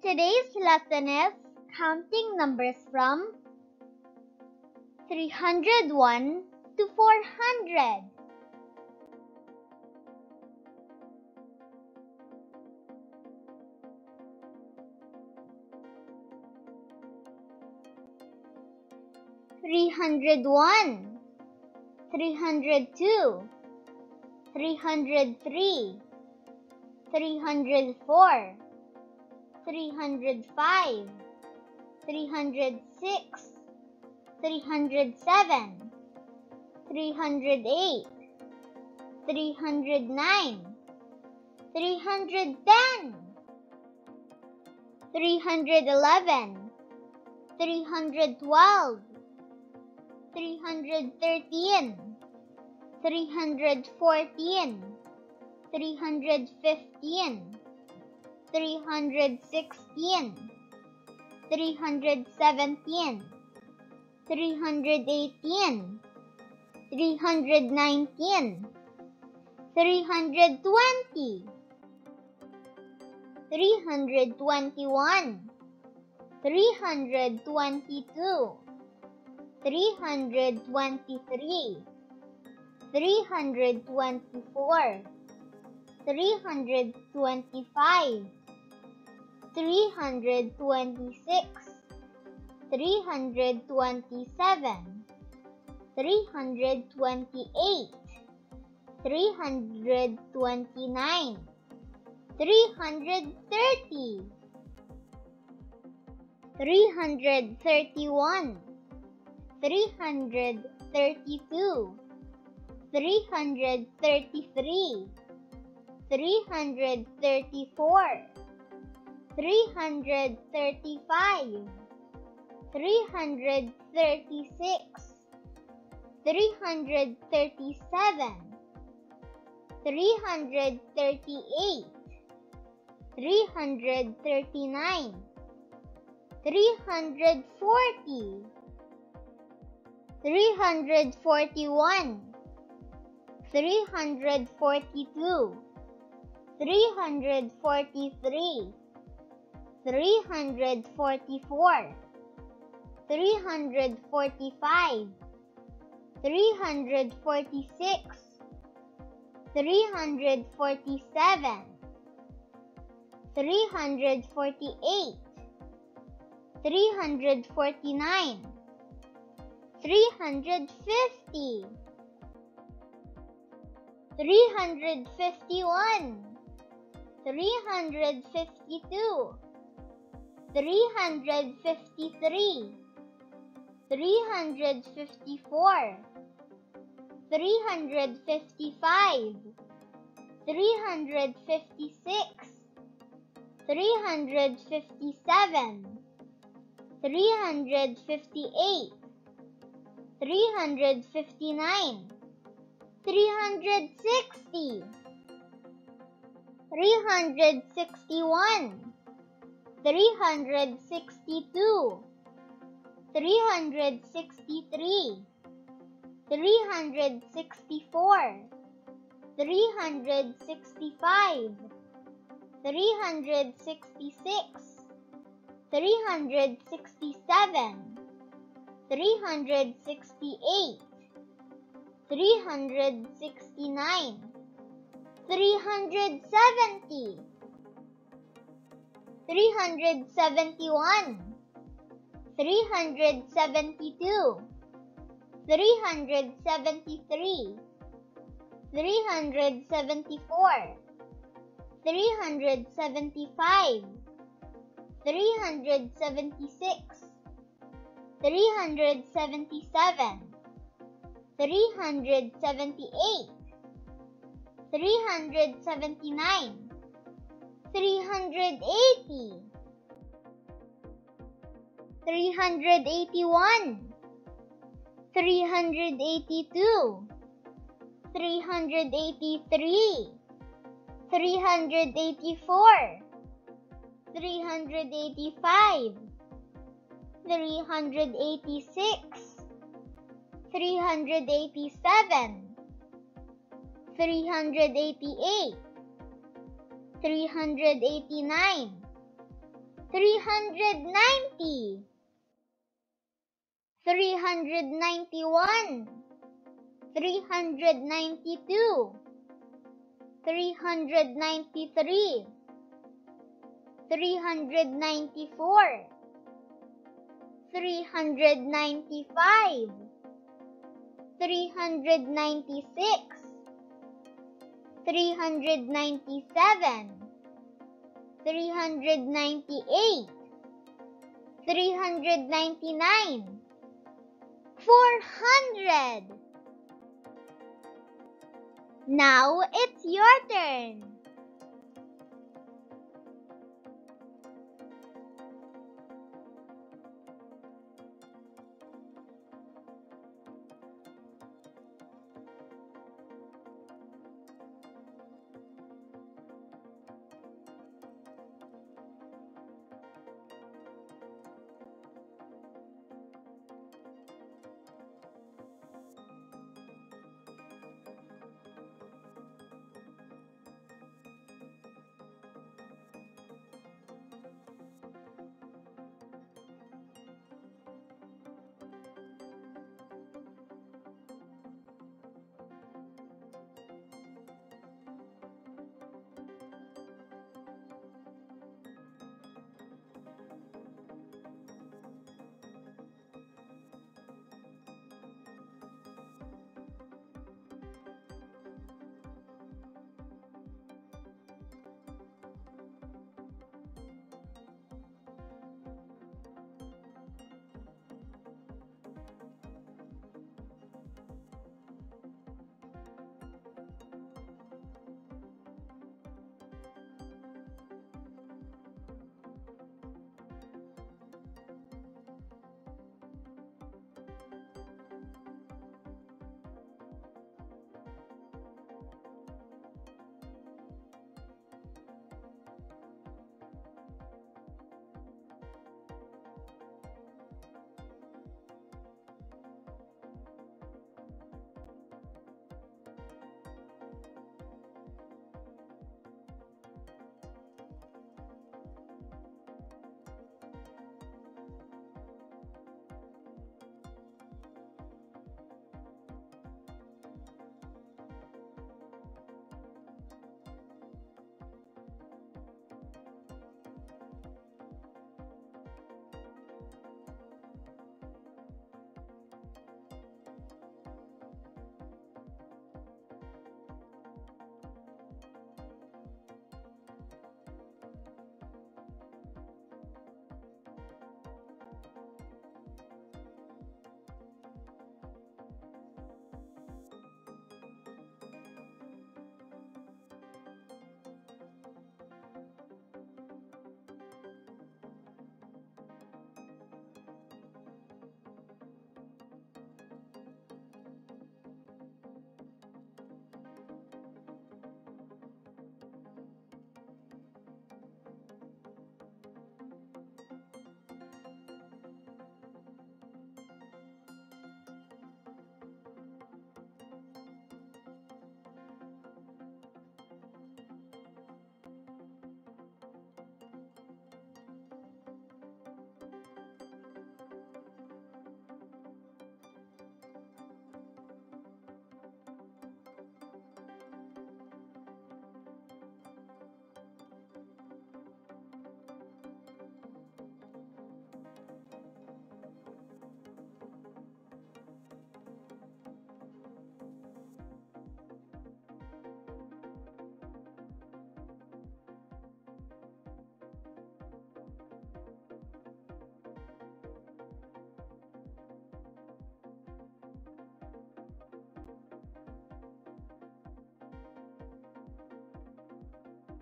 Today's lesson is counting numbers from 301 to 400. Three hundred one, 302, 303, 304, 305, 306, 307, 308, 309, 310, 311, 312, 313, 314, 315, 316, 317, 318, 319, 320, 321, 322, 323, 324, 325, 326, 327, 328, 329, 330, 331, 332, 333, 334, 335, 336, 337, 338, 339, 340, 341, 342, 343, 344, 345, 346, 347, 348, 349, 350, 351, 352, 353, 354, 355, 356, 357, 358, 359, 360, 361, 362, 363, 364, 365, 366, 367, 368, 369, 370, 371, 372, 373, 374, 375, 376, 377, 378, 379, 380, 381, 382, 383, 384, 385, 386, 387, 388, 389, 390, 391, 392, 393, 394, 395, 396, 397, 398, 399, 400. Now it's your turn.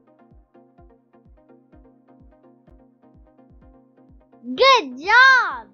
Good job!